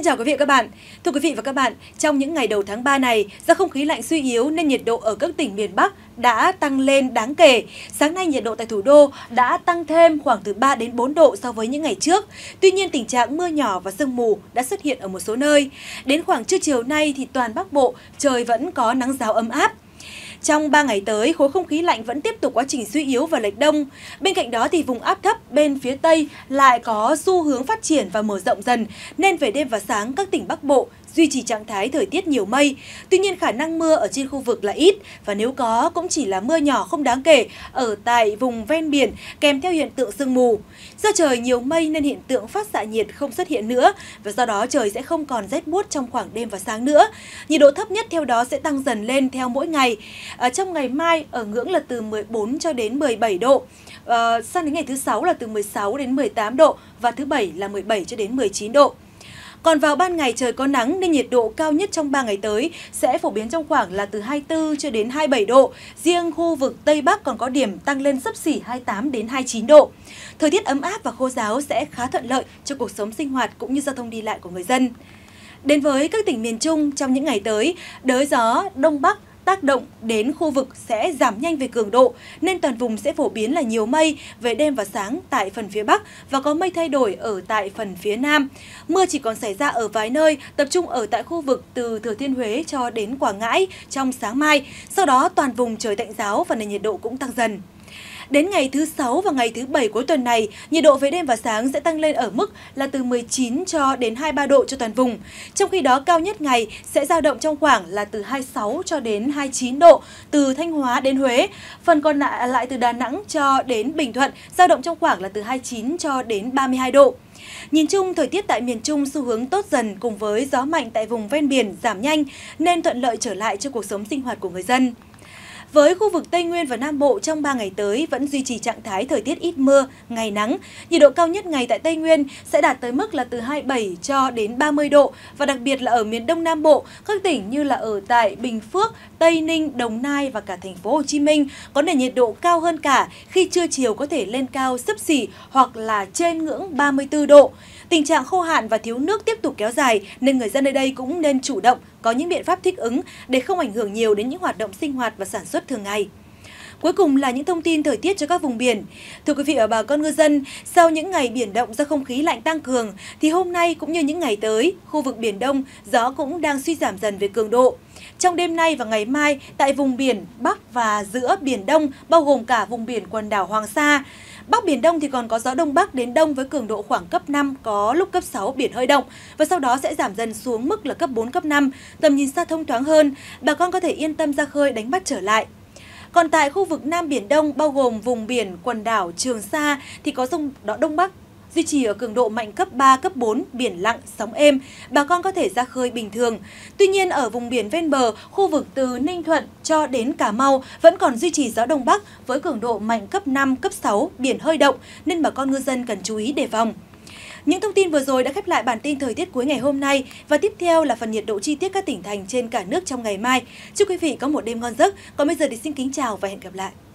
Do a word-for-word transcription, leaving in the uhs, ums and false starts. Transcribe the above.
Xin chào quý vị và các bạn. Thưa quý vị và các bạn, trong những ngày đầu tháng ba này, do không khí lạnh suy yếu nên nhiệt độ ở các tỉnh miền Bắc đã tăng lên đáng kể. Sáng nay nhiệt độ tại thủ đô đã tăng thêm khoảng từ ba đến bốn độ so với những ngày trước. Tuy nhiên tình trạng mưa nhỏ và sương mù đã xuất hiện ở một số nơi. Đến khoảng trưa chiều nay thì toàn Bắc Bộ trời vẫn có nắng ráo ấm áp. Trong ba ngày tới, khối không khí lạnh vẫn tiếp tục quá trình suy yếu và lệch đông. Bên cạnh đó thì vùng áp thấp bên phía Tây lại có xu hướng phát triển và mở rộng dần, nên về đêm và sáng các tỉnh Bắc Bộ duy trì trạng thái thời tiết nhiều mây. Tuy nhiên khả năng mưa ở trên khu vực là ít và nếu có cũng chỉ là mưa nhỏ không đáng kể ở tại vùng ven biển kèm theo hiện tượng sương mù. Do trời nhiều mây nên hiện tượng phát xạ nhiệt không xuất hiện nữa và do đó trời sẽ không còn rét buốt trong khoảng đêm và sáng nữa. Nhiệt độ thấp nhất theo đó sẽ tăng dần lên theo mỗi ngày. Ở trong ngày mai ở ngưỡng là từ mười bốn cho đến mười bảy độ. À, sang đến ngày thứ sáu là từ mười sáu đến mười tám độ và thứ bảy là mười bảy cho đến mười chín độ. Còn vào ban ngày trời có nắng nên nhiệt độ cao nhất trong ba ngày tới sẽ phổ biến trong khoảng là từ hai mươi tư cho đến hai mươi bảy độ. Riêng khu vực Tây Bắc còn có điểm tăng lên xấp xỉ hai mươi tám đến hai mươi chín độ. Thời tiết ấm áp và khô ráo sẽ khá thuận lợi cho cuộc sống sinh hoạt cũng như giao thông đi lại của người dân. Đến với các tỉnh miền Trung trong những ngày tới, đới gió Đông Bắc tác động đến khu vực sẽ giảm nhanh về cường độ nên toàn vùng sẽ phổ biến là nhiều mây về đêm và sáng tại phần phía Bắc và có mây thay đổi ở tại phần phía Nam. Mưa chỉ còn xảy ra ở vài nơi, tập trung ở tại khu vực từ Thừa Thiên Huế cho đến Quảng Ngãi trong sáng mai. Sau đó toàn vùng trời tạnh ráo và nền nhiệt độ cũng tăng dần. Đến ngày thứ sáu và ngày thứ bảy cuối tuần này, nhiệt độ về đêm và sáng sẽ tăng lên ở mức là từ mười chín cho đến hai mươi ba độ cho toàn vùng. Trong khi đó cao nhất ngày sẽ dao động trong khoảng là từ hai mươi sáu cho đến hai mươi chín độ từ Thanh Hóa đến Huế. Phần còn lại lại từ Đà Nẵng cho đến Bình Thuận dao động trong khoảng là từ hai mươi chín cho đến ba mươi hai độ. Nhìn chung, thời tiết tại miền Trung xu hướng tốt dần cùng với gió mạnh tại vùng ven biển giảm nhanh nên thuận lợi trở lại cho cuộc sống sinh hoạt của người dân. Với khu vực Tây Nguyên và Nam Bộ trong ba ngày tới vẫn duy trì trạng thái thời tiết ít mưa, ngày nắng. Nhiệt độ cao nhất ngày tại Tây Nguyên sẽ đạt tới mức là từ hai mươi bảy cho đến ba mươi độ và đặc biệt là ở miền Đông Nam Bộ, các tỉnh như là ở tại Bình Phước, Tây Ninh, Đồng Nai và cả thành phố Hồ Chí Minh có nền nhiệt độ cao hơn cả khi trưa chiều có thể lên cao xấp xỉ hoặc là trên ngưỡng ba mươi tư độ. Tình trạng khô hạn và thiếu nước tiếp tục kéo dài nên người dân ở đây cũng nên chủ động có những biện pháp thích ứng để không ảnh hưởng nhiều đến những hoạt động sinh hoạt và sản xuất thường ngày. Cuối cùng là những thông tin thời tiết cho các vùng biển. Thưa quý vị và bà con ngư dân, sau những ngày biển động do không khí lạnh tăng cường, thì hôm nay cũng như những ngày tới, khu vực Biển Đông, gió cũng đang suy giảm dần về cường độ. Trong đêm nay và ngày mai, tại vùng biển Bắc và giữa Biển Đông, bao gồm cả vùng biển quần đảo Hoàng Sa, Bắc Biển Đông thì còn có gió Đông Bắc đến Đông với cường độ khoảng cấp năm, có lúc cấp sáu, biển hơi động và sau đó sẽ giảm dần xuống mức là cấp bốn, cấp năm, tầm nhìn xa thông thoáng hơn, bà con có thể yên tâm ra khơi đánh bắt trở lại. Còn tại khu vực Nam Biển Đông bao gồm vùng biển quần đảo Trường Sa thì có gió Đông Bắc duy trì ở cường độ mạnh cấp ba, cấp bốn, biển lặng, sóng êm, bà con có thể ra khơi bình thường. Tuy nhiên ở vùng biển ven bờ, khu vực từ Ninh Thuận cho đến Cà Mau vẫn còn duy trì gió Đông Bắc với cường độ mạnh cấp năm, cấp sáu, biển hơi động nên bà con ngư dân cần chú ý đề phòng. Những thông tin vừa rồi đã khép lại bản tin thời tiết cuối ngày hôm nay và tiếp theo là phần nhiệt độ chi tiết các tỉnh thành trên cả nước trong ngày mai. Chúc quý vị có một đêm ngon giấc. Còn bây giờ thì xin kính chào và hẹn gặp lại.